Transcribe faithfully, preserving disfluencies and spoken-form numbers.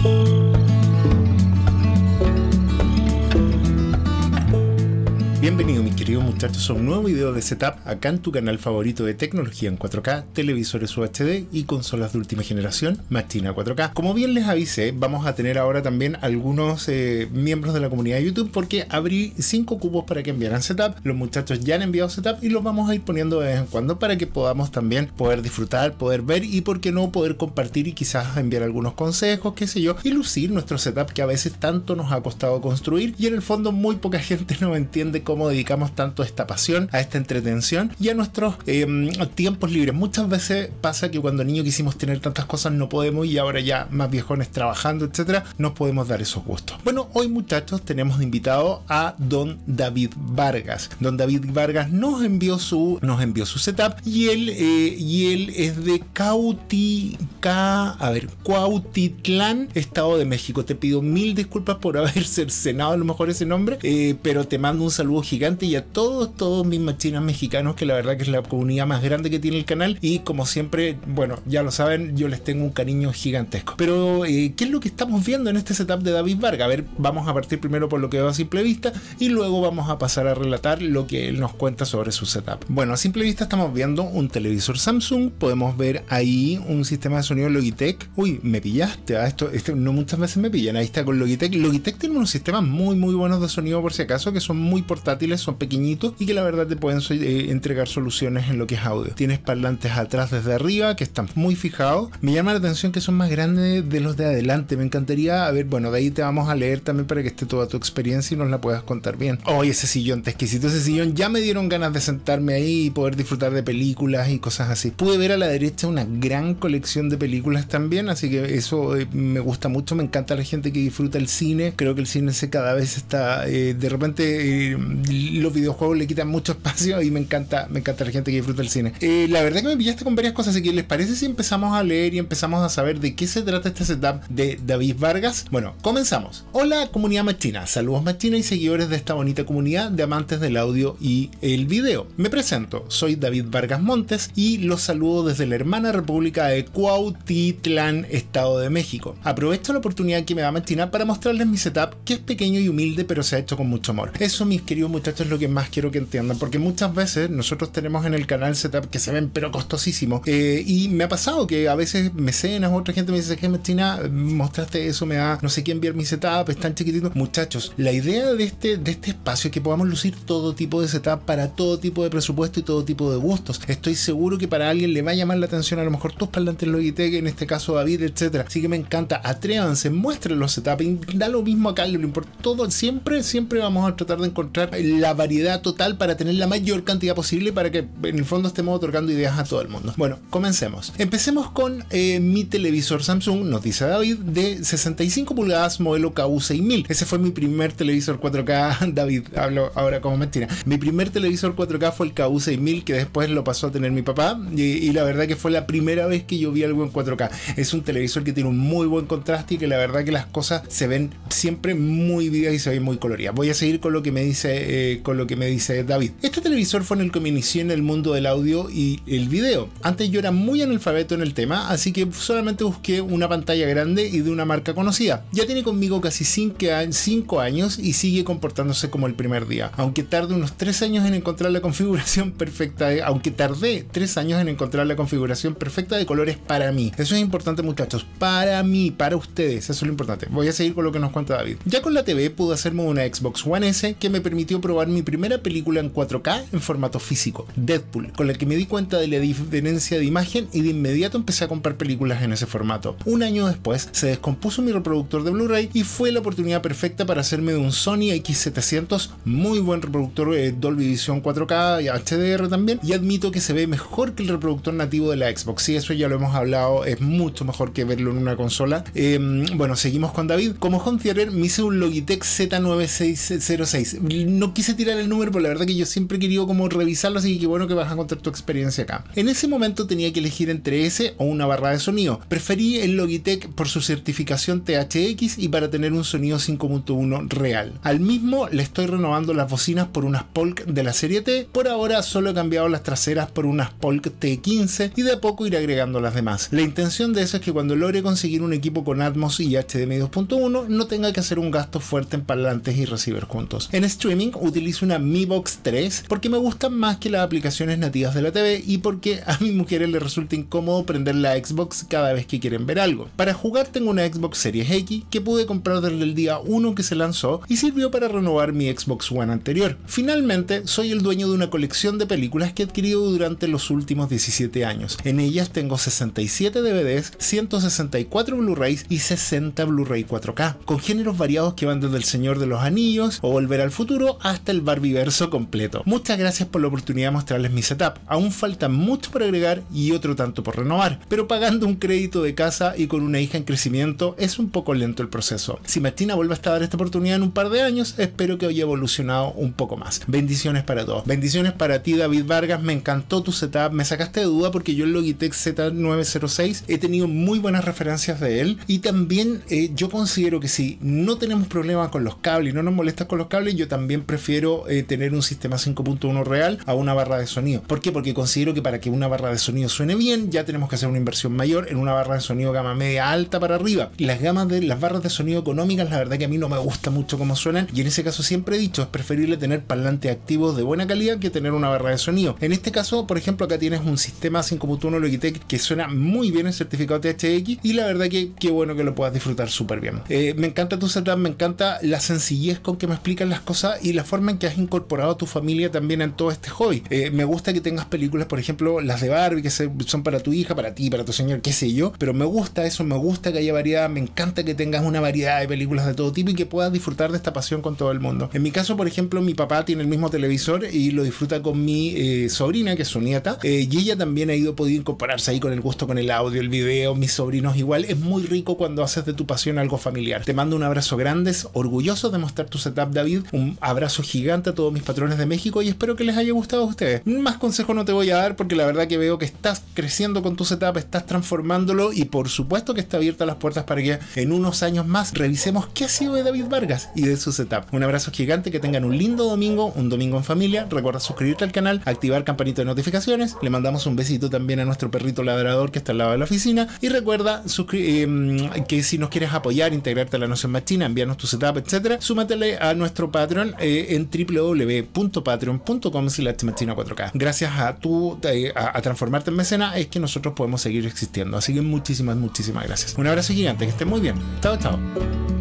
Bienvenido mis queridos muchachos a un nuevo video de setup acá en tu canal favorito de tecnología en cuatro K, televisores U H D y consolas de última generación, Machina cuatro K. Como bien les avisé, vamos a tener ahora también algunos eh, miembros de la comunidad de YouTube porque abrí cinco cupos para que enviaran setup. Los muchachos ya han enviado setup y los vamos a ir poniendo de vez en cuando para que podamos también poder disfrutar, poder ver y por qué no poder compartir y quizás enviar algunos consejos, qué sé yo, y lucir nuestro setup que a veces tanto nos ha costado construir y en el fondo muy poca gente nos entiende cómo cómo dedicamos tanto a esta pasión, a esta entretención y a nuestros eh, tiempos libres. Muchas veces pasa que cuando niños quisimos tener tantas cosas no podemos y ahora ya más viejones trabajando, etcétera, nos podemos dar esos gustos. Bueno, hoy muchachos tenemos de invitado a don David Vargas. Don David Vargas nos envió su, nos envió su setup y él, eh, y él es de Cauti, Ca, a ver, Cuautitlán, Estado de México. Te pido mil disculpas por haber cercenado a lo mejor ese nombre, eh, pero te mando un saludo gigante y a todos, todos mis machinas mexicanos, que la verdad que es la comunidad más grande que tiene el canal y como siempre, bueno, ya lo saben, yo les tengo un cariño gigantesco. Pero, eh, ¿qué es lo que estamos viendo en este setup de David Vargas? A ver, vamos a partir primero por lo que veo a simple vista y luego vamos a pasar a relatar lo que él nos cuenta sobre su setup. Bueno, a simple vista estamos viendo un televisor Samsung, podemos ver ahí un sistema de sonido Logitech. Uy, me pillaste, a esto, esto no muchas veces me pillan, ahí está con Logitech. Logitech tiene unos sistemas muy muy buenos de sonido por si acaso, que son muy portátiles, son pequeñitos y que la verdad te pueden eh, entregar soluciones en lo que es audio. Tienes parlantes atrás desde arriba que están muy fijados. Me llama la atención que son más grandes de los de adelante. Me encantaría, a ver, bueno, de ahí te vamos a leer también para que esté toda tu experiencia y nos la puedas contar bien. Oh, ese sillón, está exquisito ese sillón. Ya me dieron ganas de sentarme ahí y poder disfrutar de películas y cosas así. Pude ver a la derecha una gran colección de películas también, así que eso eh, me gusta mucho. Me encanta la gente que disfruta el cine. Creo que el cine se cada vez está, eh, de repente eh, los videojuegos le quitan mucho espacio y me encanta, me encanta la gente que disfruta el cine. Eh, la verdad que me pillaste con varias cosas, así que ¿les parece si empezamos a leer y empezamos a saber de qué se trata este setup de David Vargas? Bueno, comenzamos. Hola comunidad machina, saludos machina y seguidores de esta bonita comunidad de amantes del audio y el video. Me presento, soy David Vargas Montes y los saludo desde la hermana República de Cuautitlán, Estado de México. Aprovecho la oportunidad que me da Machina para mostrarles mi setup, que es pequeño y humilde, pero se ha hecho con mucho amor. Eso, mis queridos muchachos, es lo que más quiero que entiendan, porque muchas veces nosotros tenemos en el canal setup que se ven pero costosísimos, eh, y me ha pasado que a veces mecenas o otra gente me dice que Machina, mostraste eso, me da no sé qué enviar mi setup, es tan chiquitito. Muchachos, la idea de este, de este espacio es que podamos lucir todo tipo de setup para todo tipo de presupuesto y todo tipo de gustos. Estoy seguro que para alguien le va a llamar la atención a lo mejor tus parlantes Logitech, en este caso David, etcétera. Así que me encanta, atrévanse, muestren los setups, da lo mismo acá, lo importa todo, siempre, siempre vamos a tratar de encontrar la variedad total para tener la mayor cantidad posible para que en el fondo estemos otorgando ideas a todo el mundo. Bueno, comencemos. Empecemos con eh, mi televisor Samsung, nos dice David, de sesenta y cinco pulgadas modelo K U seis mil. Ese fue mi primer televisor cuatro K, David, hablo ahora como mentira. Mi primer televisor cuatro K fue el K U seis mil, que después lo pasó a tener mi papá y, y la verdad que fue la primera vez que yo vi algo en cuatro K. Es un televisor que tiene un muy buen contraste y que la verdad que las cosas se ven siempre muy vivas y se ven muy coloridas. Voy a seguir con lo que me dice eh, con lo que me dice David. Este televisor fue en el que me inicié en el mundo del audio y el video. Antes yo era muy analfabeto en el tema, así que solamente busqué una pantalla grande y de una marca conocida. Ya tiene conmigo casi cinco años y sigue comportándose como el primer día. Aunque tarde unos tres años en encontrar la configuración perfecta, de, aunque tardé tres años en encontrar la configuración perfecta de colores para mí. Eso es importante, muchachos, para mí, para ustedes, eso es lo importante. Voy a seguir con lo que nos cuenta David. Ya con la T V pude hacerme una Xbox One S que me permitió probar mi primera película en cuatro K en formato físico, Deadpool, con la que me di cuenta de la diferencia de imagen y de inmediato empecé a comprar películas en ese formato. Un año después se descompuso mi reproductor de Blu-ray y fue la oportunidad perfecta para hacerme de un Sony X setecientos, muy buen reproductor eh, Dolby Vision cuatro K y H D R también, y admito que se ve mejor que el reproductor nativo de la Xbox. Sí, eso ya lo hemos hablado, es mucho mejor que verlo en una consola. Eh, bueno, seguimos con David. Como home theater me hice un Logitech Z nueve seis cero seis. No quise tirar el número, pero la verdad que yo siempre he querido como revisarlo, así que qué bueno que vas a contar tu experiencia acá. En ese momento tenía que elegir entre ese o una barra de sonido. Preferí el Logitech por su certificación T H X y para tener un sonido cinco punto uno real. Al mismo le estoy renovando las bocinas por unas Polk de la serie T. Por ahora solo he cambiado las traseras por unas Polk T quince y de a poco iré agregando las demás. La intención de eso es que cuando logre conseguir un equipo con Atmos y H D M I dos punto uno no tenga que hacer un gasto fuerte en parlantes y receiver juntos. En streaming utilizo una Mi Box tres porque me gustan más que las aplicaciones nativas de la T V y porque a mis mujeres les resulta incómodo prender la Xbox cada vez que quieren ver algo. Para jugar tengo una Xbox Series X que pude comprar desde el día uno que se lanzó y sirvió para renovar mi Xbox One anterior. Finalmente, soy el dueño de una colección de películas que he adquirido durante los últimos diecisiete años. En ellas tengo sesenta y siete D V Ds, ciento sesenta y cuatro Blu-rays y sesenta Blu-ray cuatro K, con géneros variados que van desde El Señor de los Anillos o Volver al Futuro hasta el Barbieverso completo. Muchas gracias por la oportunidad de mostrarles mi setup. Aún falta mucho por agregar y otro tanto por renovar, pero pagando un crédito de casa y con una hija en crecimiento es un poco lento el proceso. Si Martina vuelve a dar esta oportunidad en un par de años, espero que haya evolucionado un poco más. Bendiciones para todos. Bendiciones para ti, David Vargas. Me encantó tu setup. Me sacaste de duda porque yo el Logitech Z nueve cero seis he tenido muy buenas referencias de él y también eh, yo considero que si no tenemos problemas con los cables y no nos molestas con los cables, yo también prefiero eh, tener un sistema cinco punto uno real a una barra de sonido. ¿Por qué? Porque considero que para que una barra de sonido suene bien ya tenemos que hacer una inversión mayor en una barra de sonido gama media alta para arriba. Y las gamas de las barras de sonido económicas, la verdad que a mí no me gusta mucho cómo suenan y en ese caso siempre he dicho, es preferible tener parlantes activos de buena calidad que tener una barra de sonido. En este caso, por ejemplo, acá tienes un sistema cinco punto uno Logitech que suena muy bien el certificado T H X y la verdad que qué bueno que lo puedas disfrutar súper bien. Eh, me encanta tu setup, me encanta la sencillez con que me explican las cosas y la forma en que has incorporado a tu familia también en todo este hobby. Eh, me gusta que tengas películas, por ejemplo, las de Barbie, que son para tu hija, para ti, para tu señor, qué sé yo, pero me gusta eso, me gusta que haya variedad, me encanta que tengas una variedad de películas de todo tipo y que puedas disfrutar de esta pasión con todo el mundo. En mi caso, por ejemplo, mi papá tiene el mismo televisor y lo disfruta con mi eh, sobrina, que es su nieta, eh, y ella también ha ido podido incorporarse ahí con el gusto, con el audio, el video, mis sobrinos igual. Es muy rico cuando haces de tu pasión algo familiar. Te mando un abrazo grande, orgulloso de mostrar tu setup, David, un abrazo gigante a todos mis patrones de México y espero que les haya gustado a ustedes. Más consejos no te voy a dar porque la verdad que veo que estás creciendo con tu setup, estás transformándolo y por supuesto que está abierta las puertas para que en unos años más revisemos qué ha sido de David Vargas y de su setup. Un abrazo gigante, que tengan un lindo domingo, un domingo en familia. Recuerda suscribirte al canal, activar campanita de notificaciones. Le mandamos un besito también a nuestro perrito ladrador que está al lado de la oficina y recuerda eh, que si nos quieres apoyar, integrarte a la Noción Machina, enviarnos tu setup, etcétera, súmatele a nuestro Patreon eh, en w w w punto patreon punto com slash machina cuatro K. Gracias a tu eh, a, a transformarte en mecena es que nosotros podemos seguir existiendo, así que muchísimas muchísimas gracias. Un abrazo gigante, que estén muy bien. Chao, chao.